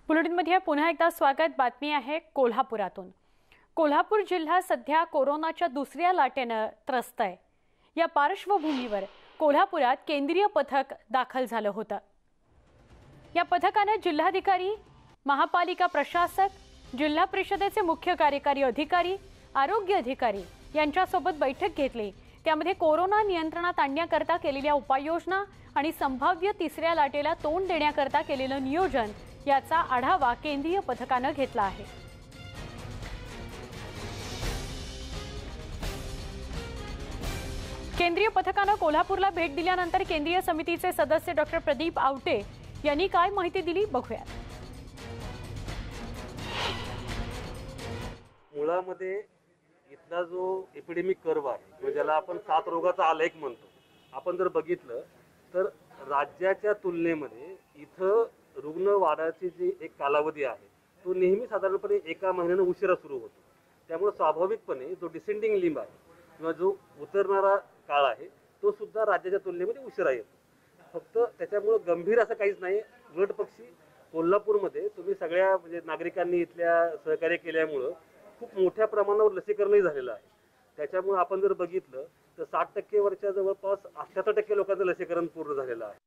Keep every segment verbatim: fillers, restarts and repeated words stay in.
बुलेटिनमध्ये पुन्हा एकदा स्वागत। बातमी आहे कोल्हापुरातून। कोल्हापूर जिल्हा सध्या कोरोनाच्या दुसऱ्या लाटेने त्रस्त आहे। या पार्श्वभूमीवर कोल्हापुरात केंद्रीय पथक दाखल झालं होतं। या पथकाने जिल्हाधिकारी, महापालिका प्रशासक, जिल्हा परिषदेचे मुख्य कार्यकारी अधिकारी, आरोग्य अधिकारी यांच्यासोबत बैठक घेतली। त्यामध्ये कोरोना नियंत्रणात आणण्याकरता केलेल्या उपाययोजना आणि संभाव्य तिसऱ्या लाटेला तोंड देण्याकरता केलेलं नियोजन याचा आढावा केंद्रीय पथकाने घेतला आहे। केंद्रीय पथकाने कोल्हापूरला भेट दिल्यानंतर केंद्रीय समितीचे सदस्य डॉक्टर प्रदीप आवटे यांनी काय माहिती दिली बघूया। मुळामध्ये इथला जो एपिडेमिक कर्व आहे किंवा ज्याला आपण सात रोगाचा आलेख म्हणतो, आपण जर बघितलं तर राज्याच्या तुलनेमध्ये इथं रुग्ण वाढाची जी एक कालावधी आहे तो नेहमी साधारणपणे एका महिन्याने उशिरा सुरू होतो। त्यामुळे स्वाभाविकपणे जो डिसेंडिंग लिंब आहे किंवा जो उतरणारा काळ आहे तो सुद्धा राज्याच्या तुलनेमध्ये उशिरा येतो। फक्त त्याच्यामुळे गंभीर असं काहीच नाही। उलट पक्षी कोल्हापूरमध्ये तुम्ही सगळ्या म्हणजे नागरिकांनी इथल्या सहकार्य केल्यामुळे खूप मोठ्या प्रमाणावर लसीकरणही झालेलं आहे। त्याच्यामुळे आपण जर बघितलं तर साठ टक्के वरच्या जवळपास अठ्ठ्याहत्तर टक्के लोकांचं लसीकरण पूर्ण झालेलं आहे।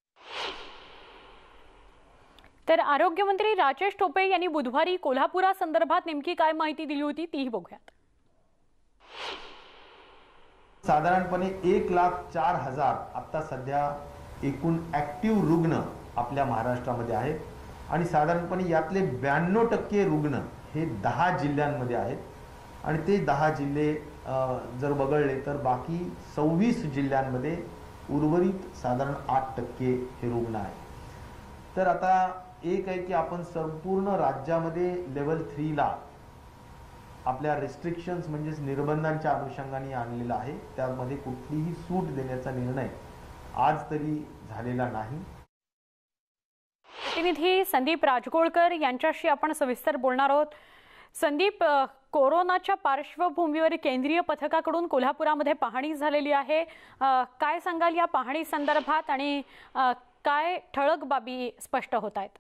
तर आरोग्य मंत्री राजेश टोपे यांनी बुधवारी कोल्हापुरा संदर्भात नेमकी काय माहिती दिली होती तीही बघूयात। साधारणपणे एक लाख चार हजार आता सध्या एकूण ऍक्टिव्ह रुग्ण आपल्या महाराष्ट्रामध्ये आहेत आणि साधारणपणे यातले ब्याण्णव टक्के रुग्ण हे दहा जिल्ह्यांमध्ये आहेत आणि ते दहा जिल्हे जर बघळले तर बाकी सव्वीस जिल्ह्यांमध्ये उर्वरित साधारण आठ टक्के हे रुग्ण आहेत। तर आता एक आहे की आपण संपूर्ण राज्यामध्ये लेवल थ्री ला आपल्या रिस्ट्रिक्शन्स म्हणजे निर्बंधांच्या अनुषंगाने आणलेला आहे। त्यामध्ये कुठलीही सूट देण्याचा निर्णय आज तरी झालेला नाही। प्रतिनिधी संदीप राजगोळकर यांच्याशी आपण सविस्तर बोलणार आहोत। संदीप, कोरोनाच्या पार्श्वभूमीवर केंद्रीय पथकाकडून कोल्हापुरामध्ये पाहणी झालेली आहे। काय सांगाल या पाहणी संदर्भात आणि काय ठळक बाबी स्पष्ट होत आहेत?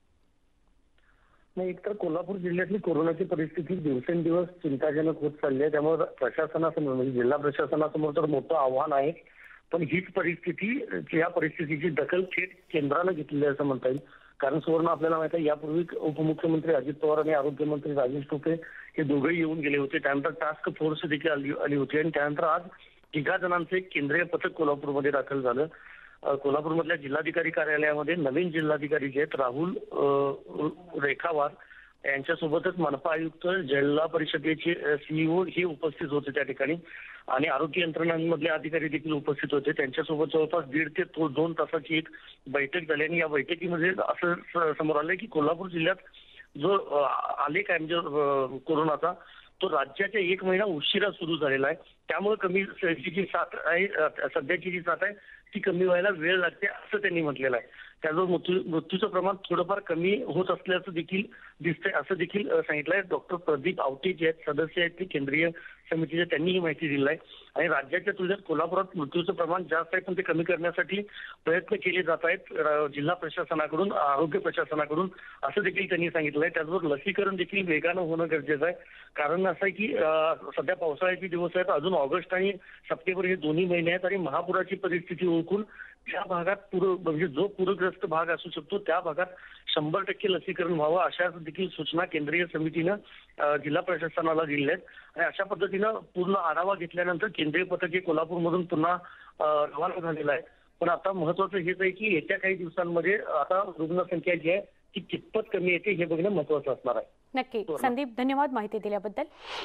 नाही, एकतर कोल्हापूर जिल्ह्यातली कोरोनाची परिस्थिती दिवसेंदिवस चिंताजनक होत चालली आहे। त्यामुळे प्रशासनासमोर म्हणजे जिल्हा प्रशासनासमोर तर मोठं आव्हान आहे। पण हीच परिस्थिती या परिस्थितीची दखल थेट केंद्राने घेतलेली असं म्हणता येईल। कारण सुवर्ण आपल्याला माहिती आहे यापूर्वी उपमुख्यमंत्री अजित पवार आणि आरोग्यमंत्री राजेश टोपे हे दोघेही येऊन गेले होते। त्यानंतर टास्क फोर्स देखील आली आली होती आणि त्यानंतर आज तिघा जणांचे केंद्रीय पथक कोल्हापूरमध्ये दाखल झालं। कोल्हापूरमधल्या जिल्हाधिकारी कार्यालयामध्ये नवीन जिल्हाधिकारी जे आहेत राहुल रेखावार यांच्यासोबतच मनपा आयुक्त, जिल्हा परिषदेचे सीईओ हे उपस्थित होते त्या ठिकाणी आणि आरोग्य यंत्रणांमधले अधिकारी देखील उपस्थित होते। त्यांच्यासोबत जवळपास दीड ते दोन तासाची एक बैठक झाली आणि या बैठकीमध्ये असं समोर आलं की कोल्हापूर जिल्ह्यात जो आलेख आहे म्हणजे कोरोनाचा तो राज्याच्या एक महिना उशिरा सुरू झालेला आहे। त्यामुळे कमी जी साथ आहे सध्याची जी साथ आहे ती कमी व्हायला वेळ लागते असं त्यांनी म्हटलेलं आहे। त्याचं मृत्यू मृत्यूचं प्रमाण थोडंफार कमी होत असल्याचं देखील दिसतंय असं देखील सांगितलंय। डॉक्टर प्रदीप आवटे जे आहेत सदस्य आहेत ते केंद्रीय समितीचे त्यांनी ही माहिती दिली आहे आणि राज्याच्या तुलनेत कोल्हापुरात मृत्यूचं प्रमाण जास्त आहे पण ते कमी करण्यासाठी प्रयत्न केले जात आहेत जिल्हा प्रशासनाकडून, आरोग्य प्रशासनाकडून असं देखील त्यांनी सांगितलंय। त्याचबरोबर लसीकरण देखील वेगानं होणं गरजेचं आहे। कारण असं आहे की सध्या पावसाळ्याचे दिवस आहेत, अजून ऑगस्ट आणि सप्टेंबर हे दोन्ही महिने आहेत आणि महापुराची परिस्थिती ओळखून त्या भागात पूर म्हणजे जो पूरग्रस्त भाग असू शकतो त्या भागात शंभर टक्के लसीकरण व्हावं अशा देखील सूचना केंद्रीय समितीनं जिल्हा प्रशासनाला दिल्या आहेत आणि अशा पद्धतीनं पूर्ण आढावा घेतल्यानंतर केंद्रीय पथक हे कोल्हापूरमधून पुन्हा रवाना झालेलं आहे। पण आता महत्वाचं हेच आहे की येत्या काही दिवसांमध्ये आता रुग्णसंख्या जी आहे ती कितपत कमी येते हे बघणं महत्वाचं असणार आहे। नक्की संदीप, धन्यवाद माहिती दिल्याबद्दल।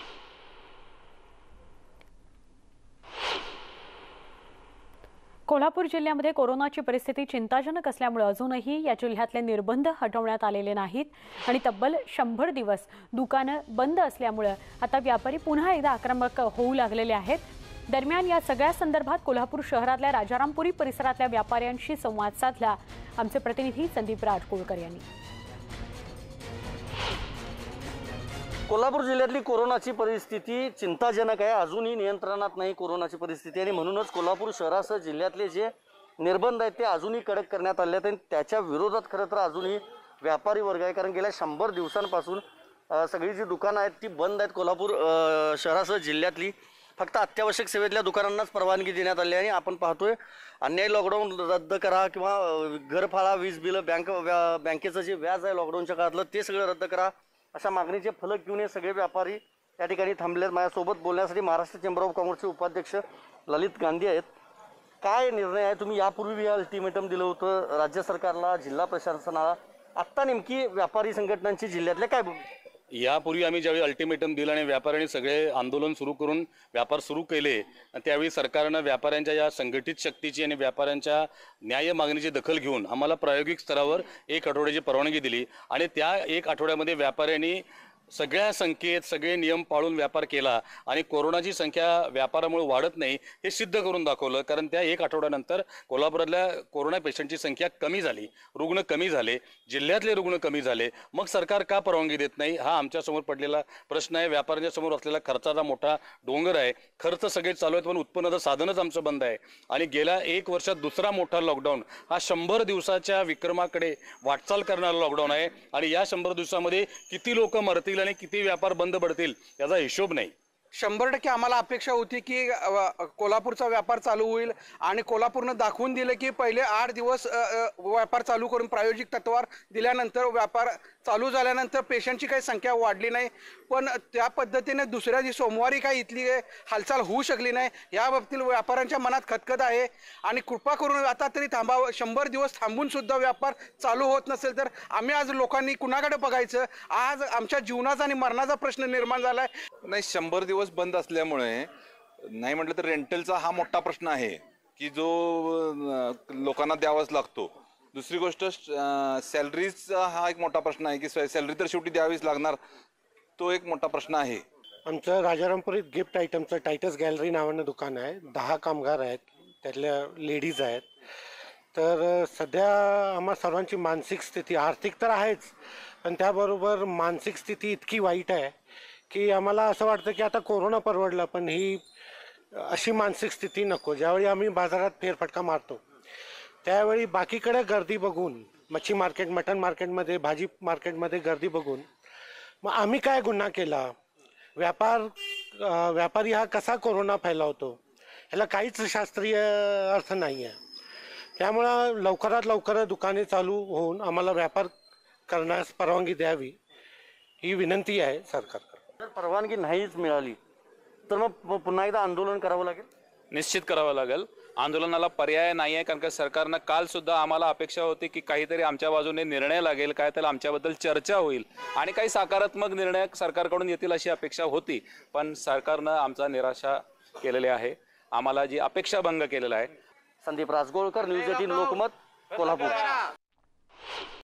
कोल्हापूर जिल्ह्यामध्ये कोरोनाची परिस्थिती चिंताजनक असल्यामुळे अजूनही या जिल्ह्यातले निर्बंध हटवण्यात आलेले नाहीत आणि तब्बल शंभर दिवस दुकानं बंद असल्यामुळे आता व्यापारी पुन्हा एकदा आक्रमक होऊ लागलेले आहेत। दरम्यान या सगळ्या संदर्भात कोल्हापूर शहरातल्या राजारामपुरी परिसरातल्या व्यापाऱ्यांशी संवाद साधला आमचे प्रतिनिधी संदीप राजगोळकर यांनी। कोल्हापूर जिल्ह्यातली कोरोनाची परिस्थिती चिंताजनक आहे। अजूनही नियंत्रणात नाही कोरोनाची परिस्थिती आणि म्हणूनच कोल्हापूर शहरासह जिल्ह्यातले जे निर्बंध आहेत ते अजूनही कडक करण्यात आले आहेत आणि त्याच्या विरोधात खरं तर अजूनही व्यापारी वर्ग आहे, कारण गेल्या शंभर दिवसांपासून अ, सगळी जी दुकानं आहेत ती बंद आहेत कोल्हापूर अ, शहरासह जिल्ह्यातली. फक्त अत्यावश्यक सेवेतल्या दुकानांनाच परवानगी देण्यात आली आहे. आणि आपण पाहतोय अन्याय लॉकडाऊन रद्द करा किंवा अ, घरफाळा, वीज बिलं, बँक व्या बँकेचं जे व्याज आहे लॉकडाऊनच्या काळातलं ते सगळं रद्द करा, अशा मागणीचे फलक घेऊन हे सगळे व्यापारी या ठिकाणी थांबलेत. माझ्यासोबत बोलण्यासाठी महाराष्ट्र चेंबर ऑफ कॉमर्सचे उपाध्यक्ष ललित गांधी आहेत. काय निर्णय आहे? तुम्ही यापूर्वी अल्टिमेटम दिलं होतं राज्य सरकारला, जिल्हा प्रशासनाला, आत्ता नेमकी व्यापारी संघटनांची जिल्ह्यातल्या काय भूमिका? यापूर्वी आम्ही ज्यावेळी अल्टिमेटम दिलं आणि व्यापाऱ्यांनी सगळे आंदोलन सुरू करून व्यापार सुरू केले, त्यावेळी सरकारनं व्यापाऱ्यांच्या या संघटित शक्तीची आणि व्यापाऱ्यांच्या न्याय मागणीची दखल घेऊन आम्हाला प्रायोगिक स्तरावर एक आठवड्याची परवानगी दिली. आणि त्या एक आठवड्यामध्ये व्यापाऱ्यांनी सगळ्या संख्येत सगळे नियम पाळून व्यापार केला आणि कोरोनाची संख्या व्यापारामुळे वाढत नाही हे सिद्ध करून दाखवलं. कारण त्या एक आठवड्यानंतर कोल्हापुरातल्या कोरोना पेशंटची संख्या कमी झाली, रुग्ण कमी झाले, जिल्ह्यातले रुग्ण कमी झाले. मग सरकार का परवानगी देत नाही हा आमच्यासमोर पडलेला प्रश्न आहे. व्यापाऱ्यांच्या समोर असलेला खर्चाचा मोठा डोंगर आहे. खर्च सगळे चालू आहेत पण उत्पन्नाचं साधनच आमचं बंद आहे. आणि गेल्या एक वर्षात दुसरा मोठा लॉकडाऊन हा शंभर दिवसाच्या विक्रमाकडे वाटचाल करणारा लॉकडाऊन आहे. आणि या शंभर दिवसामध्ये किती लोक मरतील आणि किती व्यापार बंद पडतील याचा हिशोब नाही. शंभर टक्के आम्हाला अपेक्षा होती की अ, कोल्हापूरचा व्यापार चालू होईल आणि कोल्हापूरनं दाखवून दिलं की पहिले आठ दिवस अ, अ, व्यापार चालू करून प्रायोगिक तत्वावर दिल्यानंतर व्यापार चालू झाल्यानंतर पेशंटची काही संख्या वाढली नाही. पण त्या पद्धतीने दुसऱ्या दिवशी सोमवारी काही इथली हालचाल होऊ शकली नाही. या बाबतीत व्यापाऱ्यांच्या मनात खतखत आहे आणि कृपा करून आता तरी थांबावं. शंभर दिवस थांबून सुद्धा व्यापार चालू होत नसेल तर आम्ही आज लोकांनी कुणाकडे बघायचं? आज आमच्या जीवनाचा आणि मरणाचा प्रश्न निर्माण झाला आहे. नाही, शंभर दिवस बंद असल्यामुळे नाही म्हटलं तर रेंटलचा हा मोठा प्रश्न आहे की जो अ, लोकांना द्यावाच लागतो. दुसरी गोष्ट सॅलरीचा हा एक मोठा प्रश्न आहे की सॅलरी तर शेवटी द्यावीच लागणार, तो एक मोठा प्रश्न आहे. आमचं राजारामपुरीत गिफ्ट आयटमचं टायटस गॅलरी नावानं दुकान आहे. दहा कामगार आहेत, त्यातल्या लेडीज आहेत. तर सध्या आम्हा सर्वांची मानसिक स्थिती, आर्थिक तर आहेच पण त्याबरोबर मानसिक स्थिती इतकी वाईट आहे की आम्हाला असं वाटतं की आता कोरोना परवडला पण ही अशी मानसिक स्थिती नको. ज्यावेळी आम्ही बाजारात फेरफटका मारतो त्यावेळी बाकीकडे गर्दी बघून, मच्छी मार्केट, मटन मार्केटमध्ये, भाजी मार्केटमध्ये गर्दी बघून मग आम्ही काय गुन्हा केला? व्यापार व्यापारी हा कसा कोरोना फैलावतो ह्याला काहीच शास्त्रीय अर्थ नाही आहे. त्यामुळं लवकरात लवकर दुकाने चालू होऊन आम्हाला व्यापार करण्यास परवानगी द्यावी ही विनंती आहे सरकारकडे. जर परवानगी नाहीच मिळाली तर मग पुन्हा एकदा आंदोलन करावं लागेल. निश्चित करावं लागेल. आंदोलनाला पर्याय नाही आहे, कारण का सरकारनं काल सुद्धा आम्हाला अपेक्षा होती की काहीतरी आमच्या बाजूने निर्णय लागेल, काय त्याला आमच्याबद्दल चर्चा होईल आणि काही सकारात्मक निर्णय सरकारकडून येतील अशी अपेक्षा होती. पण सरकारनं आमचा निराशा केलेली आहे, आम्हाला जी अपेक्षा भंग केलेला आहे. Sandeep Rajgolkar, news eighteen Lokmat, Kolhapur.